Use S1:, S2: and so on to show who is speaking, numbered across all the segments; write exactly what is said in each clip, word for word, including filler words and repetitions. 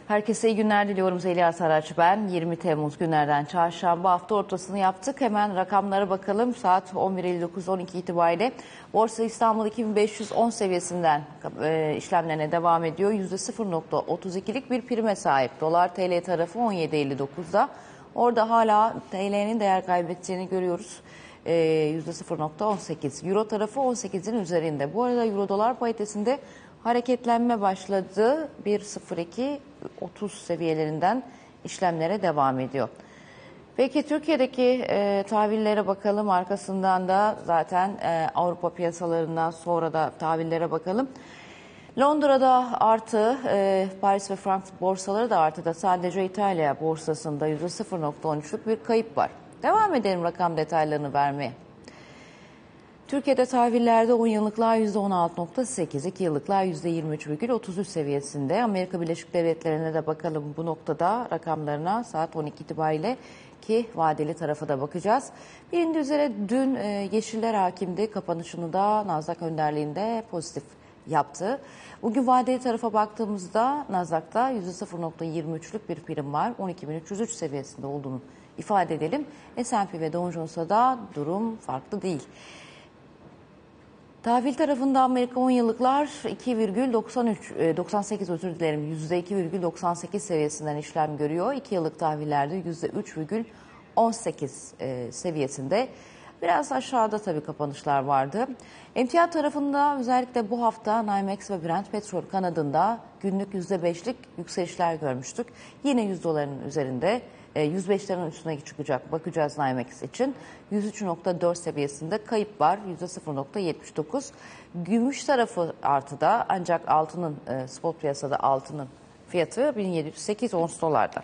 S1: Herkese iyi günler diliyorum. Zeliha Saraç ben. yirmi Temmuz günlerden çarşamba hafta ortasını yaptık. Hemen rakamlara bakalım. Saat on bir elli dokuz on iki itibariyle Borsa İstanbul iki bin beş yüz on seviyesinden e, işlemlerine devam ediyor. yüzde sıfır nokta otuz ikilik bir prime sahip. Dolar T L tarafı on yedi elli dokuzda. Orada hala T L'nin değer kaybettiğini görüyoruz. E, yüzde sıfır nokta on sekiz. Euro tarafı on sekizin üzerinde. Bu arada Euro dolar paritesinde hareketlenme başladı. bir nokta sıfır iki otuz seviyelerinden işlemlere devam ediyor. Peki Türkiye'deki e, tahvillere bakalım. Arkasından da zaten e, Avrupa piyasalarından sonra da tahvillere bakalım. Londra'da artı, e, Paris ve Frankfurt borsaları da artıda. Sadece İtalya borsasında yüzde sıfır nokta on üçlük bir kayıp var. Devam edelim rakam detaylarını vermeye. Türkiye'de tahvillerde on yıllıklar yüzde on altı nokta sekiz, iki yıllıklar yüzde yirmi üç virgül otuz üç seviyesinde. Amerika Birleşik Devletleri'ne de bakalım bu noktada rakamlarına saat on iki itibariyle ki vadeli tarafa da bakacağız. Bilindiği üzere dün e, yeşiller hakimdi. Kapanışını da Nasdaq önderliğinde pozitif yaptı. Bugün vadeli tarafa baktığımızda Nasdaq'ta yüzde sıfır nokta yirmi üçlük bir prim var. on iki bin üç yüz üç seviyesinde olduğunu ifade edelim. S and P ve Dow Jones'ta da durum farklı değil. Tahvil tarafında Amerika on yıllıklar iki virgül doksan üç, doksan sekiz özür dilerim yüzde iki virgül doksan sekiz seviyesinden işlem görüyor. iki yıllık tahvillerde yüzde üç virgül on sekiz seviyesinde. Biraz aşağıda tabii kapanışlar vardı. Emtia tarafında özellikle bu hafta NYMEX ve Brent petrol kanadında günlük yüzde beşlik yükselişler görmüştük. Yine yüz doların üzerinde. yüz beşlerin üstüne çıkacak. Bakacağız NYMEX için. yüz üç nokta dört seviyesinde kayıp var. yüzde sıfır nokta yetmiş dokuz. Gümüş tarafı artıda ancak altının spot piyasada altının fiyatı bin yedi yüz sekiz ons dolarda.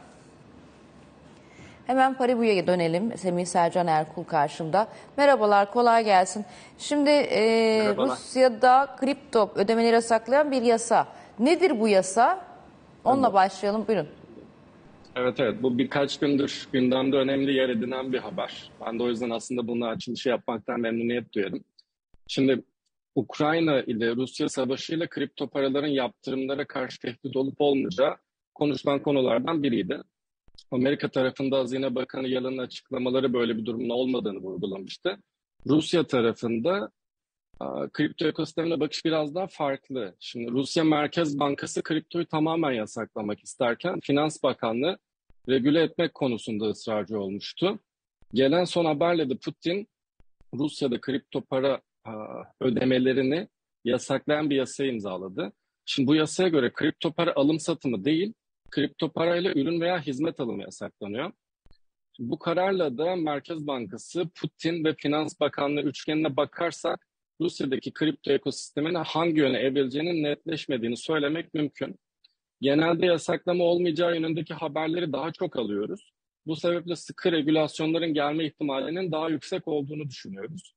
S1: Hemen Paribu'ya dönelim. Semih Sercan Erkul karşımda. Merhabalar, kolay gelsin. Şimdi e, Rusya'da kripto ödemeleri yasaklayan bir yasa. Nedir bu yasa? Onunla evet. başlayalım. Buyurun.
S2: Evet evet bu birkaç gündür gündemde önemli yer edinen bir haber. Ben de o yüzden aslında bunun açılışı yapmaktan memnuniyet duyarım. Şimdi Ukrayna ile Rusya savaşıyla kripto paraların yaptırımlara karşı tehdit olup olmayacağı konuşulan konulardan biriydi. Amerika tarafında Hazine Bakanı Yalın'ın açıklamaları böyle bir durumun olmadığını vurgulamıştı. Rusya tarafında kripto ekosistemine bakış biraz daha farklı. Şimdi Rusya Merkez Bankası kriptoyu tamamen yasaklamak isterken Finans Bakanlığı regüle etmek konusunda ısrarcı olmuştu. Gelen son haberle de Putin Rusya'da kripto para ödemelerini yasaklayan bir yasayı imzaladı. Şimdi bu yasaya göre kripto para alım satımı değil, kripto parayla ürün veya hizmet alımı yasaklanıyor. Şimdi bu kararla da Merkez Bankası, Putin ve Finans Bakanlığı üçgenine bakarsak Rusya'daki kripto ekosistemine hangi yöne evrileceğinin netleşmediğini söylemek mümkün. Genelde yasaklama olmayacağı yönündeki haberleri daha çok alıyoruz. Bu sebeple sıkı regülasyonların gelme ihtimalinin daha yüksek olduğunu düşünüyoruz.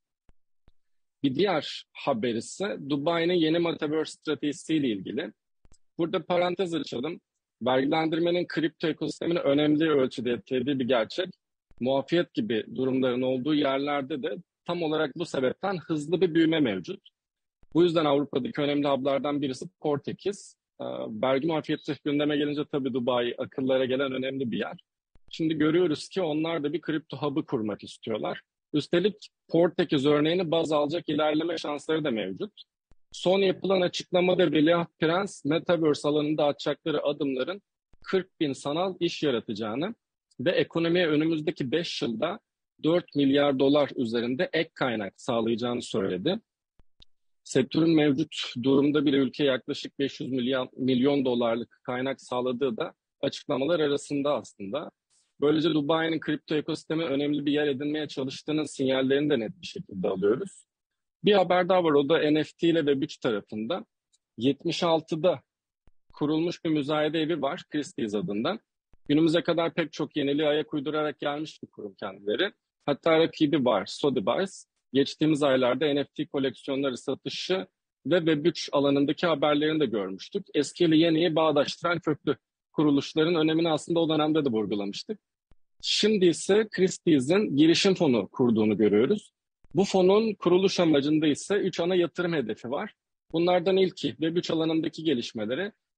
S2: Bir diğer haber ise Dubai'nin yeni Metaverse stratejisiyle ilgili. Burada parantez açalım. Vergilendirmenin kripto ekosistemini önemli ölçüde etkilediği bir gerçek. Muafiyet gibi durumların olduğu yerlerde de tam olarak bu sebepten hızlı bir büyüme mevcut. Bu yüzden Avrupa'daki önemli hub'lardan birisi Portekiz. Vergi muafiyeti gündeme gelince tabii Dubai akıllara gelen önemli bir yer. Şimdi görüyoruz ki onlar da bir kripto hub'ı kurmak istiyorlar. Üstelik Portekiz örneğini baz alacak ilerleme şansları da mevcut. Son yapılan açıklamada Veliaht Prens, Metaverse alanında atacakları adımların kırk bin sanal iş yaratacağını ve ekonomiye önümüzdeki beş yılda dört milyar dolar üzerinde ek kaynak sağlayacağını söyledi. Sektörün mevcut durumda bir ülke yaklaşık beş yüz milyon, milyon dolarlık kaynak sağladığı da açıklamalar arasında aslında. Böylece Dubai'nin kripto ekosistemi önemli bir yer edinmeye çalıştığının sinyallerini de net bir şekilde alıyoruz. Bir haber daha var, o da N F T ile Web üç tarafında. yetmiş altıda kurulmuş bir müzayede evi var, Christie's adında. Günümüze kadar pek çok yeniliğe ayak uydurarak gelmiş bir kurum kendileri. Hatta rakibi var, Sotheby's. Geçtiğimiz aylarda N F T koleksiyonları satışı ve Web üç alanındaki haberlerini de görmüştük. Eski ile yeniyi bağdaştıran köklü kuruluşların önemini aslında o dönemde de vurgulamıştık. Şimdi ise Christie's'in girişim fonu kurduğunu görüyoruz. Bu fonun kuruluş amacında ise üç ana yatırım hedefi var. Bunlardan ilki Web üç alanındaki gelişmeleri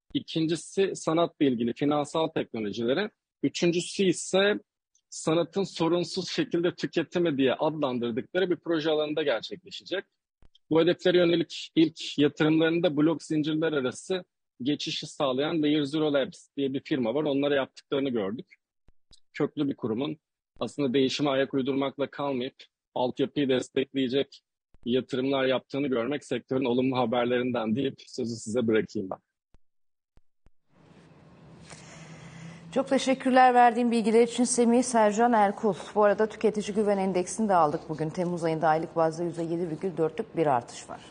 S2: İkincisi sanatla ilgili finansal teknolojileri. Üçüncüsü ise sanatın sorunsuz şekilde tüketimi diye adlandırdıkları bir proje alanında gerçekleşecek. Bu hedeflere yönelik ilk yatırımlarında blok zincirler arası geçişi sağlayan Layer Zero Labs diye bir firma var. Onlara yaptıklarını gördük. Köklü bir kurumun aslında değişime ayak uydurmakla kalmayıp altyapıyı destekleyecek yatırımlar yaptığını görmek sektörün olumlu haberlerinden deyip sözü size bırakayım ben.
S1: Çok teşekkürler verdiğim bilgiler için Semih. Sercan Erkul. Bu arada tüketici güven endeksini de aldık bugün. Temmuz ayında aylık bazda yüzde yedi virgül dörtlük bir artış var.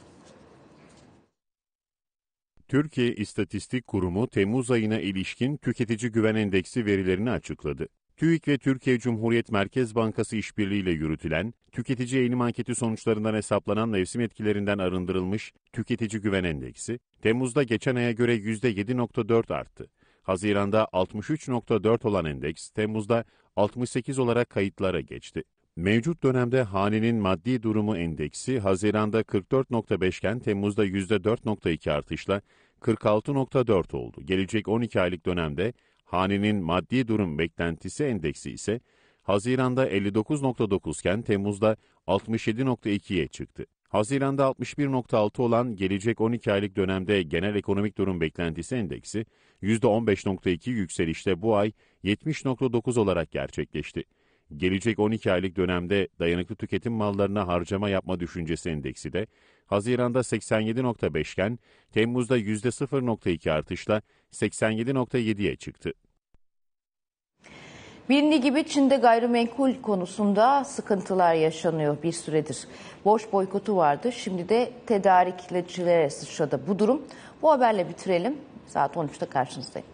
S3: Türkiye İstatistik Kurumu Temmuz ayına ilişkin tüketici güven endeksi verilerini açıkladı. TÜİK ve Türkiye Cumhuriyet Merkez Bankası işbirliğiyle yürütülen, tüketici eğilim anketi sonuçlarından hesaplanan mevsim etkilerinden arındırılmış tüketici güven endeksi, Temmuz'da geçen aya göre yüzde yedi virgül dört arttı. Haziran'da altmış üç virgül dört olan endeks, Temmuz'da altmış sekiz olarak kayıtlara geçti. Mevcut dönemde hanenin maddi durumu endeksi, Haziran'da kırk dört virgül beş iken Temmuz'da yüzde dört virgül iki artışla kırk altı virgül dört oldu. Gelecek on iki aylık dönemde hanenin maddi durum beklentisi endeksi ise Haziran'da elli dokuz virgül dokuz iken Temmuz'da altmış yedi virgül ikiye çıktı. Haziran'da altmış bir virgül altı olan gelecek on iki aylık dönemde genel ekonomik durum beklentisi endeksi yüzde on beş virgül iki yükselişte bu ay yetmiş virgül dokuz olarak gerçekleşti. Gelecek on iki aylık dönemde dayanıklı tüketim mallarına harcama yapma düşüncesi endeksi de Haziran'da seksen yedi virgül beş iken Temmuz'da yüzde sıfır virgül iki artışla seksen yedi virgül yediye çıktı.
S1: Bilindiği gibi Çin'de gayrimenkul konusunda sıkıntılar yaşanıyor bir süredir. Borç boykotu vardı, şimdi de tedarikçilere sıçradı bu durum. Bu haberle bitirelim. Saat on üçte karşınızdayım.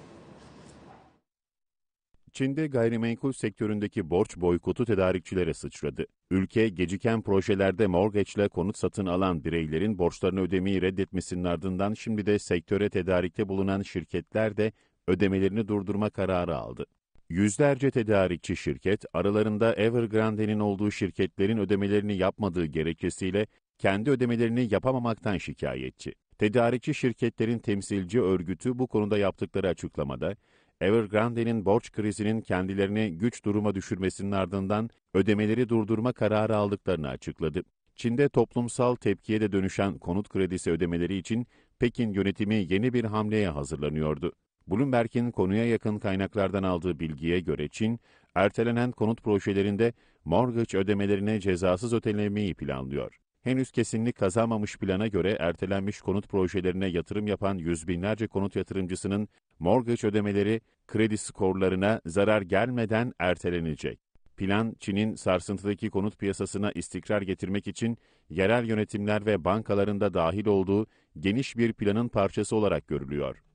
S3: Çin'de gayrimenkul sektöründeki borç boykotu tedarikçilere sıçradı. Ülke, geciken projelerde mortgage'le konut satın alan bireylerin borçlarını ödemeyi reddetmesinin ardından şimdi de sektöre tedarikte bulunan şirketler de ödemelerini durdurma kararı aldı. Yüzlerce tedarikçi şirket, aralarında Evergrande'nin olduğu şirketlerin ödemelerini yapmadığı gerekçesiyle kendi ödemelerini yapamamaktan şikayetçi. Tedarikçi şirketlerin temsilci örgütü bu konuda yaptıkları açıklamada, Evergrande'nin borç krizinin kendilerini güç duruma düşürmesinin ardından ödemeleri durdurma kararı aldıklarını açıkladı. Çin'de toplumsal tepkiye de dönüşen konut kredisi ödemeleri için Pekin yönetimi yeni bir hamleye hazırlanıyordu. Bloomberg'in konuya yakın kaynaklardan aldığı bilgiye göre Çin, ertelenen konut projelerinde mortgage ödemelerine cezasız ötelemeyi planlıyor. Henüz kesinlik kazanmamış plana göre ertelenmiş konut projelerine yatırım yapan yüz binlerce konut yatırımcısının mortgage ödemeleri kredi skorlarına zarar gelmeden ertelenecek. Plan, Çin'in sarsıntıdaki konut piyasasına istikrar getirmek için yerel yönetimler ve bankaların da dahil olduğu geniş bir planın parçası olarak görülüyor.